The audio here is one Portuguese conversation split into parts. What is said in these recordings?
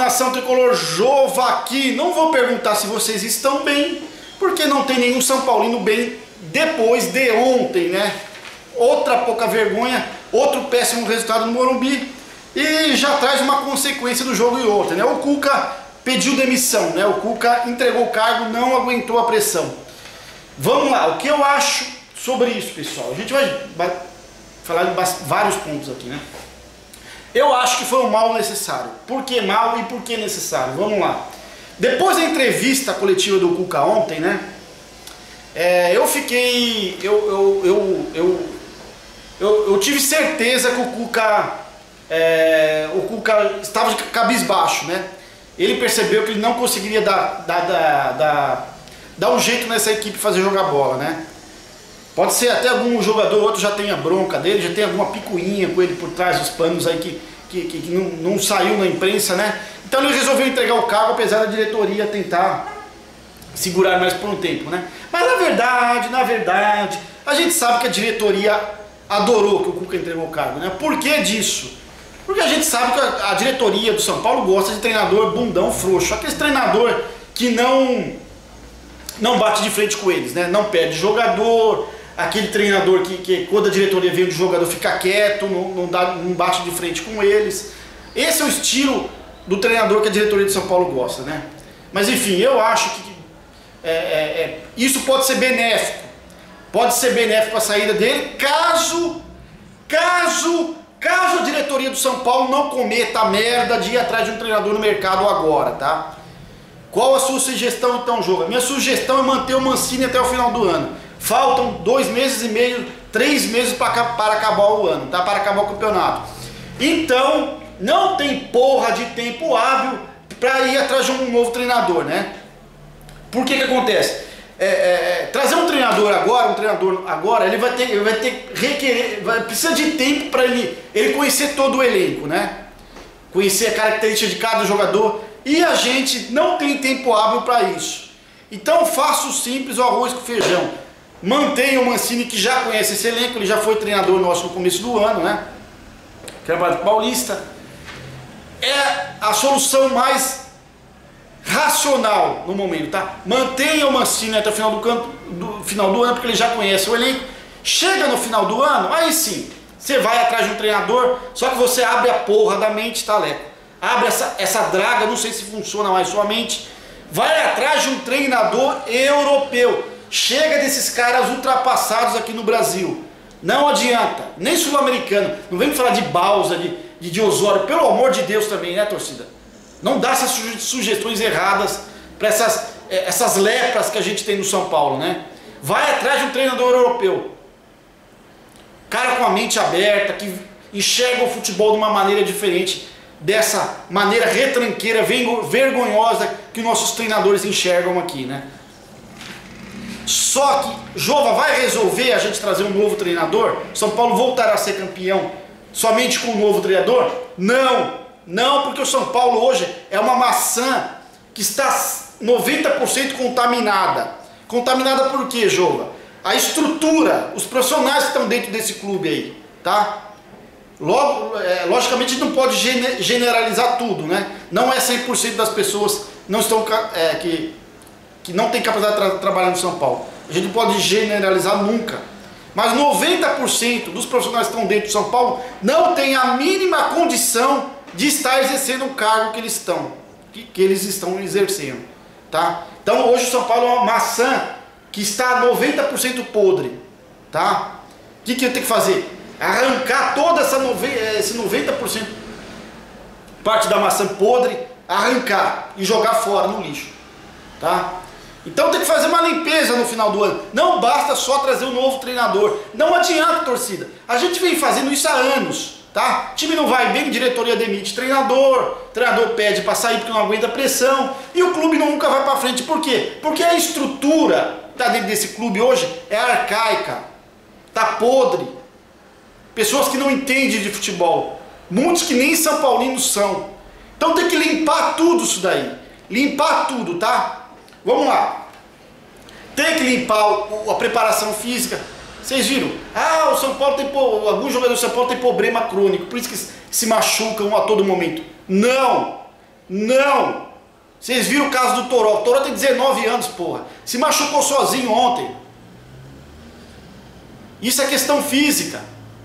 nação tricolor Jova aqui. Não vou perguntar se vocês estão bem, porque não tem nenhum São Paulino bem depois de ontem, né? Outra pouca vergonha, outro péssimo resultado no Morumbi e já traz uma consequência do jogo de ontem, né? O Cuca pediu demissão, né? O Cuca entregou o cargo, não aguentou a pressão. Vamos lá, o que eu acho sobre isso, pessoal? A gente vai falar de vários pontos aqui, né? Eu acho que foi um mal necessário. Por que mal e por que necessário? Vamos lá. Depois da entrevista coletiva do Cuca ontem, né? Eu fiquei... Eu tive certeza que o Cuca estava de cabisbaixo, né? Ele percebeu que ele não conseguiria dar um jeito nessa equipe fazer jogar bola, né? Pode ser até algum jogador, outro já tenha bronca dele, já tem alguma picuinha com ele por trás dos panos aí que não saiu na imprensa, né? Então ele resolveu entregar o cargo, apesar da diretoria tentar segurar mais por um tempo, né? Mas na verdade, a gente sabe que a diretoria adorou que o Cuca entregou o cargo, né? Por que disso? Porque a gente sabe que a diretoria do São Paulo gosta de treinador bundão frouxo, aquele treinador que não bate de frente com eles, né? Não perde jogador, aquele treinador que quando a diretoria vem do jogador fica quieto, não bate de frente com eles. Esse é o estilo do treinador que a diretoria de São Paulo gosta, né? Mas enfim, eu acho que isso pode ser benéfico. Pode ser benéfico a saída dele, caso a diretoria do São Paulo não cometa a merda de ir atrás de um treinador no mercado agora, tá? Qual a sua sugestão então, Jova? Minha sugestão é manter o Mancini até o final do ano. Faltam 2 meses e meio, 3 meses para acabar o ano, tá? Para acabar o campeonato. Então, não tem porra de tempo hábil para ir atrás de um novo treinador, né? Por que acontece? Trazer um treinador agora, ele vai ter requerer, precisa de tempo para ele conhecer todo o elenco, né? Conhecer a característica de cada jogador, e a gente não tem tempo hábil para isso. Então faça o simples, o arroz com feijão. Mantenha o Mancini, que já conhece esse elenco, ele já foi treinador nosso no começo do ano, né? Campeonato Paulista. É a solução mais racional no momento, tá? Mantenha o Mancini até o final do ano, porque ele já conhece o elenco. Chega no final do ano, aí sim, você vai atrás de um treinador, só que você abre a porra da mente, tá, Leco? Abre essa draga, não sei se funciona mais sua mente. Vai atrás de um treinador europeu. Chega desses caras ultrapassados aqui no Brasil. Não adianta, nem sul-americano. Não vem me falar de Bausa, de Osório, pelo amor de Deus também, né, torcida? Não dá essas sugestões erradas para essas lepras que a gente tem no São Paulo, né? Vai atrás de um treinador europeu. Cara com a mente aberta, que enxerga o futebol de uma maneira diferente, dessa maneira retranqueira, vergonhosa que nossos treinadores enxergam aqui, né? Só que, Jova, vai resolver a gente trazer um novo treinador? São Paulo voltará a ser campeão somente com um novo treinador? Não, porque o São Paulo hoje é uma maçã que está 90% contaminada. Contaminada por quê, Jova? A estrutura, os profissionais que estão dentro desse clube aí, tá? Logicamente não pode generalizar tudo, né? Não é 100% das pessoas não estão, que não tem capacidade de trabalhar no São Paulo. A gente não pode generalizar nunca. Mas 90% dos profissionais que estão dentro do São Paulo não tem a mínima condição de estar exercendo o cargo que eles estão exercendo, tá? Então hoje o São Paulo é uma maçã que está 90% podre, tá? O que eu tenho que fazer? Arrancar toda esse 90% parte da maçã podre, arrancar e jogar fora no lixo, tá? Então tem que fazer uma limpeza no final do ano. Não basta só trazer um novo treinador. Não adianta, torcida. A gente vem fazendo isso há anos, tá? O time não vai bem, diretoria demite treinador pede para sair porque não aguenta pressão e o clube nunca vai para frente. Por quê? Porque a estrutura que tá dentro desse clube hoje é arcaica, tá podre. Pessoas que não entendem de futebol, muitos que nem São Paulinos são. Então tem que limpar tudo isso daí. Limpar tudo, tá? Vamos lá. Tem que limpar a preparação física. Vocês viram? Ah, o São Paulo tem, alguns jogadores do São Paulo têm problema crônico, por isso que se machucam a todo momento. Não! Não! Vocês viram o caso do Toró. O Toró tem 19 anos, porra. Se machucou sozinho ontem. Isso é questão física.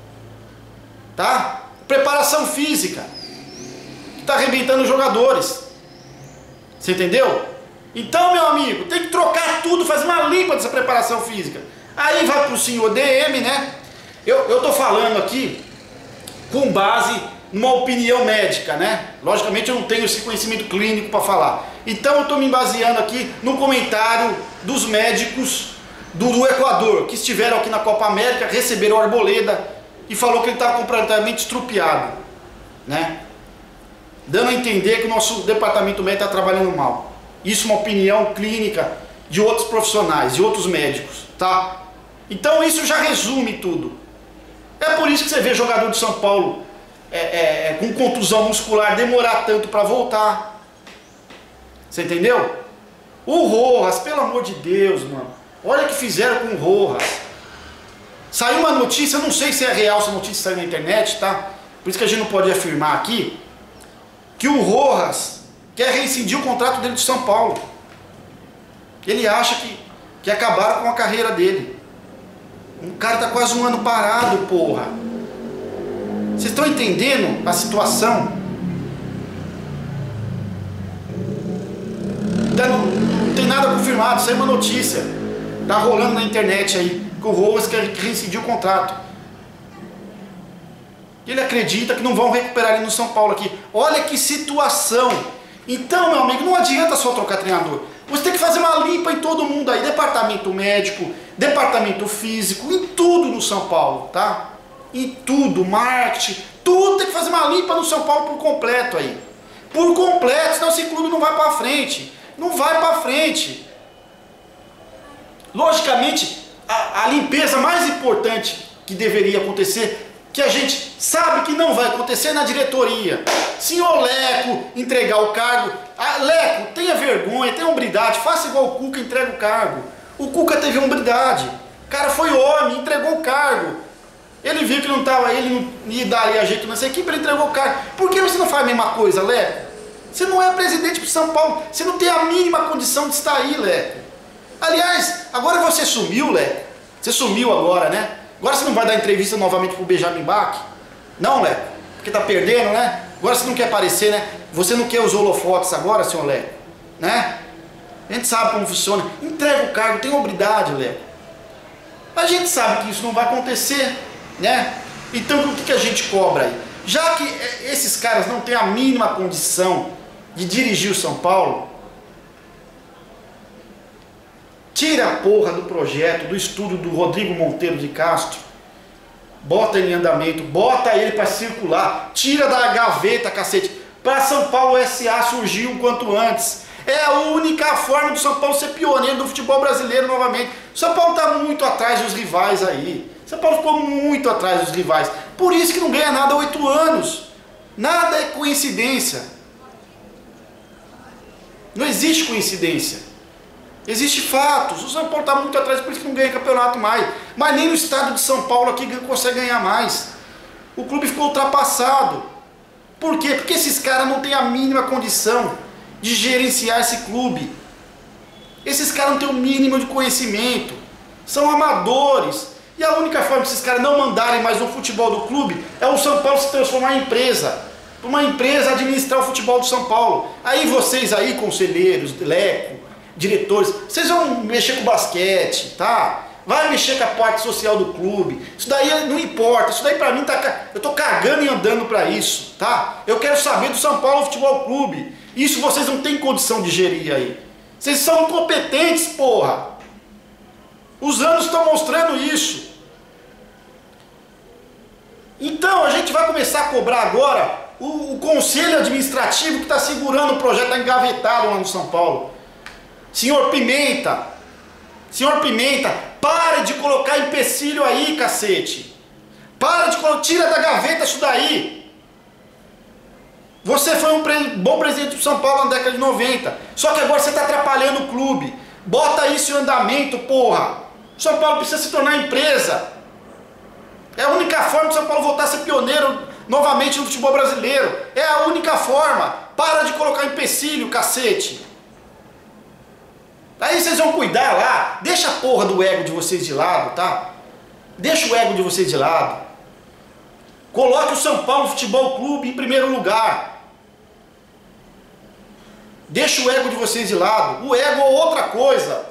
Tá? Preparação física. Que tá arrebentando os jogadores. Você entendeu? Então, meu amigo, tem que trocar tudo, fazer uma limpa dessa preparação física. Aí vai pro senhor DM, né? Eu tô falando aqui com base numa opinião médica, né? Logicamente eu não tenho esse conhecimento clínico para falar. Então eu tô me baseando aqui no comentário dos médicos do Equador, que estiveram aqui na Copa América, receberam o Arboleda e falou que ele estava completamente estrupiado, né? Dando a entender que o nosso departamento médico está trabalhando mal. Isso é uma opinião clínica de outros profissionais, de outros médicos, tá? Então isso já resume tudo. É por isso que você vê jogador de São Paulo com contusão muscular demorar tanto para voltar. Você entendeu? O Rojas, pelo amor de Deus, mano. Olha o que fizeram com o Rojas. Saiu uma notícia, eu não sei se é real, se a notícia saiu na internet, tá? Por isso que a gente não pode afirmar aqui, que o Rojas quer rescindir o contrato dele de São Paulo. Ele acha que acabaram com a carreira dele. O cara tá quase um ano parado, porra. Vocês estão entendendo a situação? Não tem nada confirmado, isso aí é uma notícia. Tá rolando na internet aí, que o Rojas quer rescindir o contrato. Ele acredita que não vão recuperar ele no São Paulo aqui. Olha que situação. Então, meu amigo, não adianta só trocar treinador. Você tem que fazer uma limpa em todo mundo aí. Departamento médico, departamento físico, em tudo no São Paulo, tá? Em tudo, marketing, tudo tem que fazer uma limpa no São Paulo por completo aí. Por completo, senão esse clube não vai pra frente. Não vai pra frente. Logicamente, a limpeza mais importante que deveria acontecer, que a gente sabe que não vai acontecer na diretoria. Senhor Leco entregar o cargo. Leco, tenha vergonha, tenha hombridade, faça igual o Cuca, entrega o cargo. O Cuca teve hombridade. O cara foi homem, entregou o cargo. Ele viu que não estava, ele não ia dar jeito nessa equipe, ele entregou o cargo. Por que você não faz a mesma coisa, Leco? Você não é presidente do São Paulo, você não tem a mínima condição de estar aí, Leco. Aliás, agora você sumiu, Leco. Você sumiu agora, né? Agora você não vai dar entrevista novamente pro Benjamin Bach? Não, Leco? Porque tá perdendo, né? Agora você não quer aparecer, né? Você não quer os holofotes agora, senhor Leco? Né? A gente sabe como funciona. Entrega o cargo, tem hombridade, Leco. A gente sabe que isso não vai acontecer, né? Então o que a gente cobra aí? Já que esses caras não têm a mínima condição de dirigir o São Paulo, tira a porra do projeto, do estudo do Rodrigo Monteiro de Castro, bota ele em andamento, bota ele para circular, tira da gaveta, cacete, para São Paulo SA surgir o quanto antes. É a única forma do São Paulo ser pioneiro do futebol brasileiro novamente. O São Paulo está muito atrás dos rivais aí. São Paulo ficou muito atrás dos rivais. Por isso que não ganha nada há 8 anos. Nada é coincidência. Não existe coincidência. Existem fatos. O São Paulo está muito atrás, por isso que não ganha campeonato mais. Mas nem no estado de São Paulo aqui consegue ganhar mais. O clube ficou ultrapassado. Por quê? Porque esses caras não têm a mínima condição de gerenciar esse clube. Esses caras não têm o mínimo de conhecimento. São amadores. E a única forma de esses caras não mandarem mais no futebol do clube é o São Paulo se transformar em empresa. Uma empresa administrar o futebol do São Paulo. Aí vocês aí, conselheiros, Leco, diretores, vocês vão mexer com basquete, tá? Vai mexer com a parte social do clube. Isso daí não importa. Isso daí pra mim eu tô cagando e andando pra isso, tá? Eu quero saber do São Paulo Futebol Clube. Isso vocês não têm condição de gerir aí. Vocês são incompetentes, porra. Os anos estão mostrando isso. Então a gente vai começar a cobrar agora o conselho administrativo que está segurando o projeto, está engavetado lá no São Paulo. Senhor Pimenta, pare de colocar empecilho aí, cacete. Tira da gaveta isso daí. Você foi um bom presidente do São Paulo na década de 90. Só que agora você está atrapalhando o clube. Bota isso em andamento, porra. O São Paulo precisa se tornar empresa. É a única forma do São Paulo voltar a ser pioneiro novamente no futebol brasileiro. É a única forma. Para de colocar empecilho, cacete. Aí vocês vão cuidar lá. Deixa a porra do ego de vocês de lado, tá? Deixa o ego de vocês de lado. Coloque o São Paulo Futebol Clube em primeiro lugar. Deixa o ego de vocês de lado. O ego é outra coisa.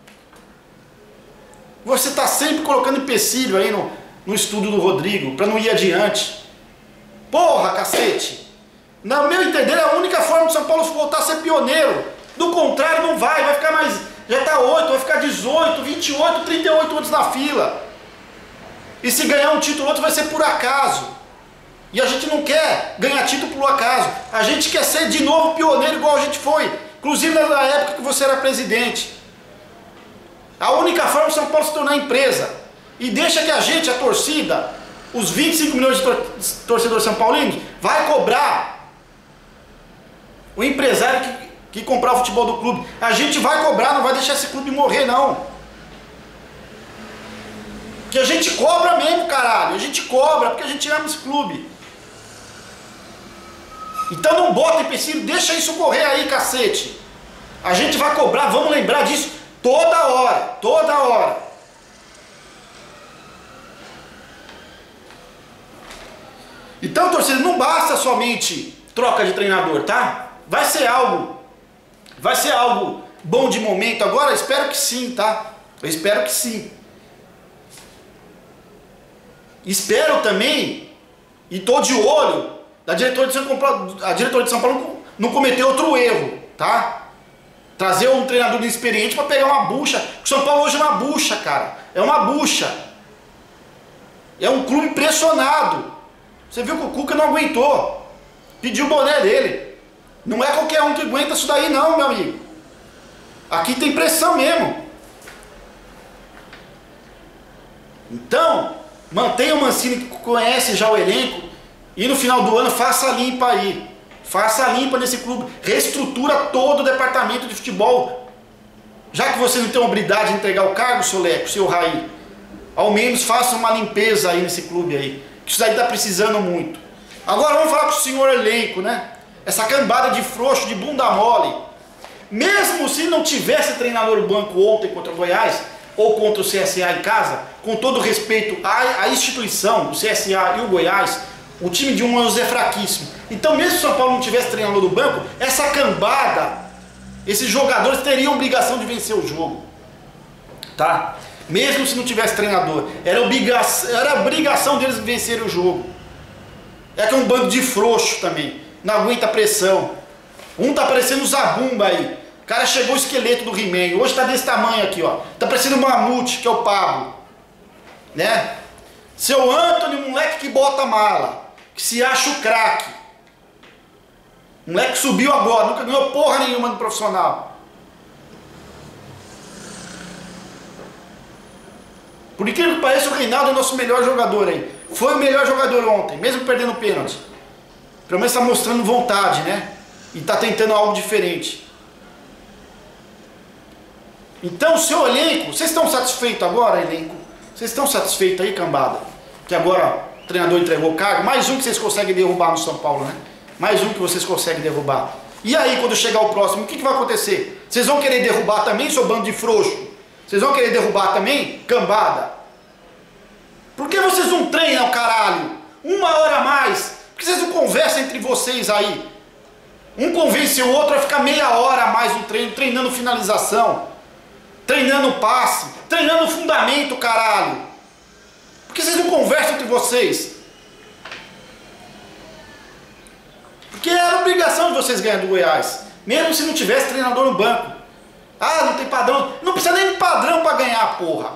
Você está sempre colocando empecilho aí no estudo do Rodrigo, para não ir adiante. Porra, cacete. No meu entender, é a única forma do São Paulo voltar a ser pioneiro. Do contrário, não vai ficar mais... Já está 8, vai ficar 18, 28, 38 anos na fila. E se ganhar um título, outro vai ser por acaso. E a gente não quer ganhar título por acaso. A gente quer ser de novo pioneiro igual a gente foi. Inclusive na época que você era presidente. A única forma é o São Paulo se tornar empresa. E deixa que a gente, a torcida, os 25 milhões de torcedores são paulinos, vai cobrar o empresário que comprar o futebol do clube. A gente vai cobrar, não vai deixar esse clube morrer, não. Que a gente cobra mesmo, caralho. A gente cobra porque a gente ama esse clube. Então não bota empecilho, deixa isso correr aí, cacete. A gente vai cobrar, vamos lembrar disso toda hora, toda hora. Então, torcida, não basta somente troca de treinador, tá? Vai ser algo bom de momento agora? Espero que sim, tá? Eu espero que sim. Espero também, e tô de olho, a diretoria de São Paulo não cometeu outro erro, tá? Trazer um treinador inexperiente para pegar uma bucha. O São Paulo hoje é uma bucha, cara. É uma bucha. É um clube pressionado. Você viu que o Cuca não aguentou. Pediu o boné dele. Não é qualquer um que aguenta isso daí não, meu amigo. Aqui tem pressão mesmo. Então, mantenha o Mancini, que conhece já o elenco, e no final do ano faça a limpa aí. Faça a limpa nesse clube. Reestrutura todo o departamento de futebol. Já que você não tem a habilidade de entregar o cargo, seu Leco, seu Raí, ao menos faça uma limpeza aí nesse clube aí. Que isso daí está precisando muito. Agora vamos falar com o senhor elenco, né? Essa cambada de frouxo, de bunda mole. Mesmo se não tivesse treinador banco ontem contra o Goiás, ou contra o CSA em casa, com todo respeito à instituição, o CSA e o Goiás, o time de um é fraquíssimo. Então mesmo se o São Paulo não tivesse treinador do banco, essa cambada, esses jogadores teriam obrigação de vencer o jogo. Tá? Mesmo se não tivesse treinador, era obrigação deles vencerem o jogo. É que é um bando de frouxo também, não aguenta pressão. Um tá parecendo o Zabumba aí. O cara chegou o esqueleto do He-Man, hoje tá desse tamanho aqui, ó. Tá parecendo o Mamute, que é o Pablo. Né? Seu Antônio, moleque que bota mala, que se acha o craque. Moleque subiu agora, nunca ganhou porra nenhuma no profissional. Por incrível que pareça, o Reinaldo é o nosso melhor jogador aí. Foi o melhor jogador ontem, mesmo perdendo o pênalti. Pelo menos está mostrando vontade, né? E está tentando algo diferente. Então, o seu elenco, vocês estão satisfeitos agora, elenco? Vocês estão satisfeitos aí, cambada? Que agora o treinador entregou o cargo? Mais um que vocês conseguem derrubar no São Paulo, né? Mais um que vocês conseguem derrubar. E aí, quando chegar o próximo, o que vai acontecer? Vocês vão querer derrubar também, seu bando de frouxo? Vocês vão querer derrubar também, cambada? Por que vocês não treinam, caralho? Uma hora a mais? Por que vocês não conversam entre vocês aí? Um convence o outro a ficar meia hora a mais no treino, treinando finalização, treinando passe, treinando fundamento, caralho. Por que vocês não conversam entre vocês? Porque era obrigação de vocês ganhar do Goiás, mesmo se não tivesse treinador no banco. Ah, não tem padrão. Não precisa nem de padrão para ganhar, porra.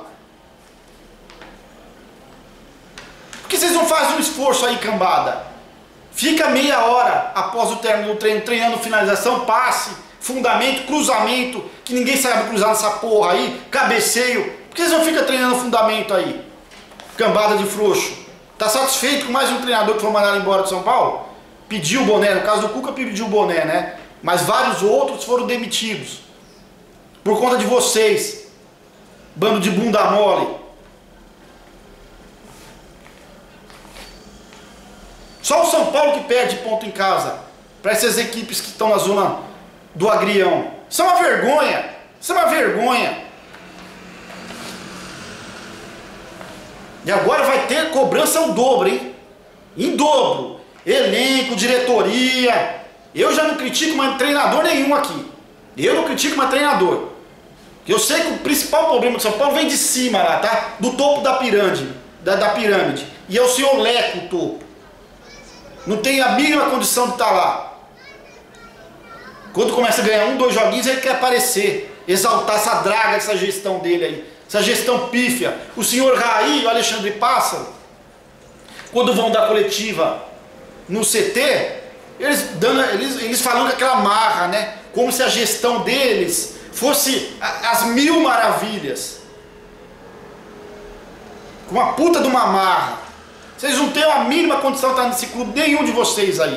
Por que vocês não fazem um esforço aí, cambada? Fica meia hora após o término do treino, treinando finalização, passe, fundamento, cruzamento, que ninguém sabe cruzar nessa porra aí, cabeceio. Por que vocês não ficam treinando fundamento aí? Cambada de frouxo. Tá satisfeito com mais um treinador que foi mandado embora de São Paulo? Pediu o boné, no caso do Cuca pediu o boné, né? Mas vários outros foram demitidos. Por conta de vocês. Bando de bunda mole. Só o São Paulo que perde ponto em casa. para essas equipes que estão na zona do agrião. Isso é uma vergonha. Isso é uma vergonha. E agora vai ter cobrança ao dobro, hein? Em dobro. Elenco, diretoria. Eu já não critico mais treinador nenhum aqui. Eu não critico mais treinador. Eu sei que o principal problema do São Paulo vem de cima lá, tá? Do topo da pirâmide. Da pirâmide. E é o senhor Leco, o topo. Não tem a mínima condição de estar lá. Quando começa a ganhar 1, 2 joguinhos, ele quer aparecer. Exaltar essa draga, essa gestão dele aí. Essa gestão pífia. O senhor Raí e o Alexandre Pássaro, quando vão dar coletiva no CT, eles falando com aquela marra, né? Como se a gestão deles fosse as mil maravilhas. Com uma puta de uma marra. Vocês não têm a mínima condição de estar nesse clube, nenhum de vocês aí.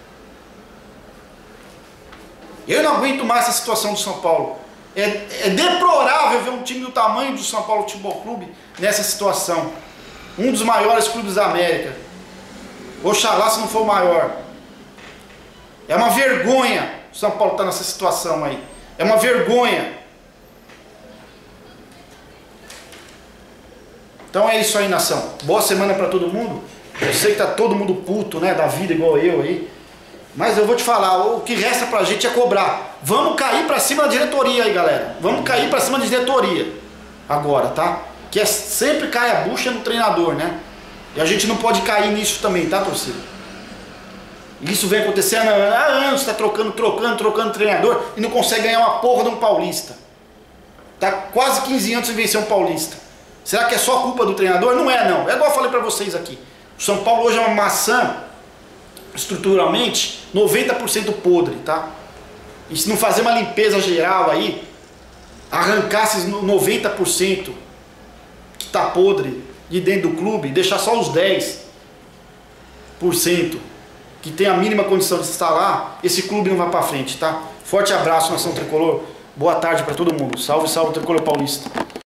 Eu não aguento mais essa situação do São Paulo. É deplorável ver um time do tamanho do São Paulo Futebol Clube nessa situação. Um dos maiores clubes da América. Oxalá se não for o maior. É uma vergonha o São Paulo estar nessa situação aí. É uma vergonha. Então é isso aí, nação. Boa semana para todo mundo. Eu sei que tá todo mundo puto, né, da vida igual eu aí. Mas eu vou te falar, o que resta pra gente é cobrar. Vamos cair pra cima da diretoria aí, galera. Vamos cair pra cima da diretoria. Agora, tá? Que sempre cai a bucha no treinador, né? E a gente não pode cair nisso também, tá, torcida? Isso vem acontecendo há anos, tá trocando treinador e não consegue ganhar uma porra de um paulista. Tá quase 15 anos sem vencer um paulista. Será que é só culpa do treinador? Não é, não. É igual eu falei pra vocês aqui. O São Paulo hoje é uma maçã, estruturalmente, 90% podre, tá? E se não fazer uma limpeza geral aí, arrancar esses 90% que tá podre de dentro do clube, deixar só os 10% que tem a mínima condição de estar lá, esse clube não vai pra frente, tá? Forte abraço, nação tricolor. Boa tarde pra todo mundo. Salve, salve, tricolor paulista.